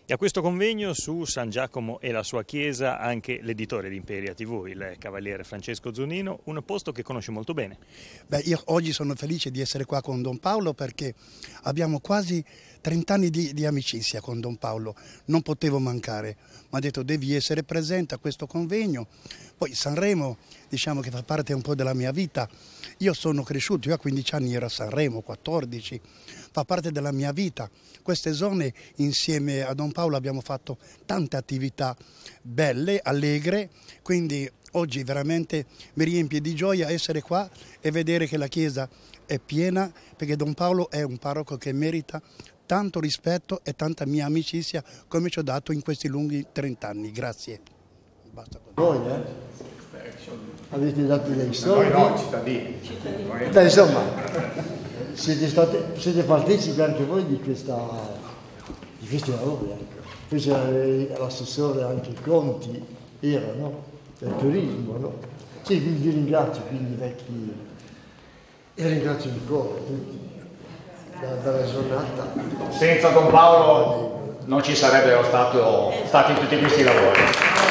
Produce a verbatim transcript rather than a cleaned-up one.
E a questo convegno su San Giacomo e la sua chiesa anche l'editore di Imperia tivù, il cavaliere Francesco Zunino, un posto che conosce molto bene. Beh, io oggi sono felice di essere qua con Don Paolo perché abbiamo quasi trenta anni di, di amicizia con Don Paolo, non potevo mancare, mi ha detto devi essere presente a questo convegno. Poi Sanremo diciamo che fa parte un po' della mia vita, io sono cresciuto, io a quindici anni ero a Sanremo, quattordici, fa parte della mia vita. Queste zone insieme a Don Paolo abbiamo fatto tante attività belle, allegre, quindi oggi veramente mi riempie di gioia essere qua e vedere che la chiesa è piena, perché Don Paolo è un parroco che merita tanto rispetto e tanta mia amicizia come ci ho dato in questi lunghi trent'anni. Grazie. Basta. Voi eh? Avete dato dei soldi? Noi no, cittadini. cittadini. Beh, insomma, siete, stati, siete partecipi anche voi di, questa, di questi lavori. Ecco. Poi c'era l'assessore anche Conti, era, no? Del turismo, no? Sì, vi ringrazio, quindi vecchi, e ringrazio di cuore tutti, dalla giornata. Senza Don Paolo non ci sarebbero stato, stati tutti questi lavori.